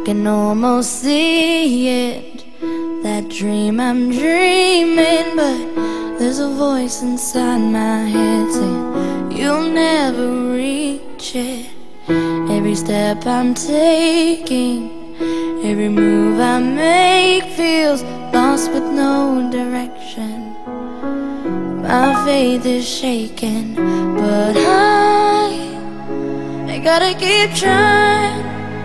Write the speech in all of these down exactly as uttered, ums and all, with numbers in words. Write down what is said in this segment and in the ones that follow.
can almost see it, that dream I'm dreaming, but there's a voice inside my head saying you'll never reach it. Every step I'm taking, every move I make feels lost with no direction. My faith is shaken, but I, I gotta keep trying.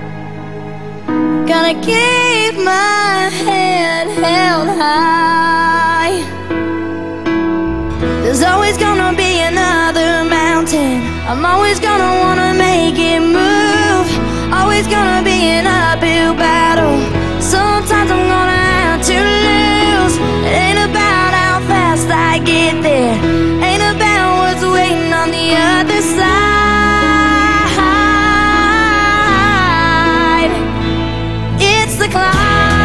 Gotta keep my head held high. There's always gonna be another mountain. I'm always gonna wanna make it move. Always gonna be an uphill battle. Sometimes I'm gonna have to lose. It ain't about how fast I get there, ain't about what's waiting on the other side. It's the climb.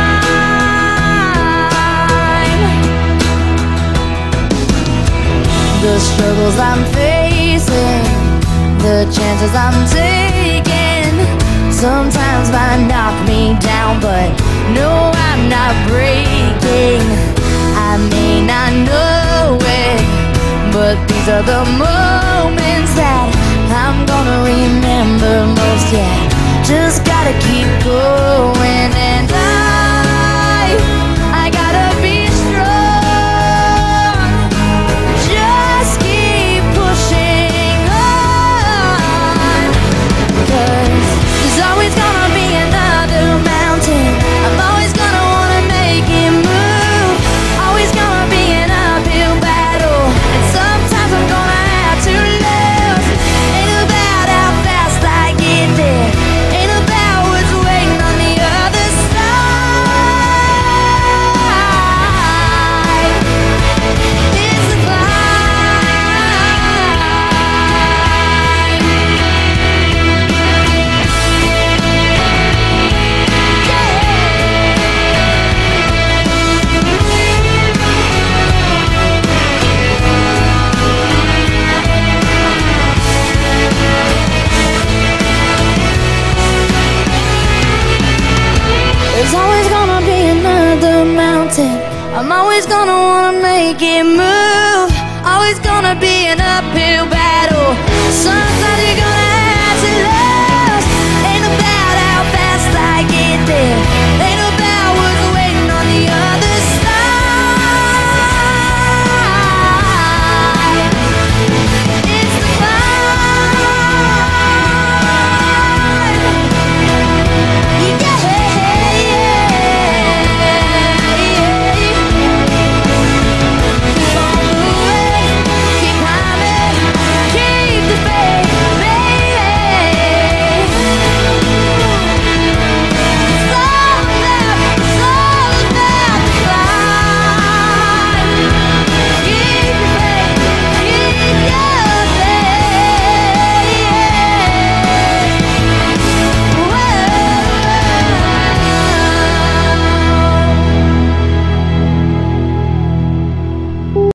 The struggles I'm facing, the chances I'm taking, sometimes might knock me down, but no, I'm not breaking. I may not know it, but these are the moments that I'm gonna remember most. Yeah, just gotta keep going.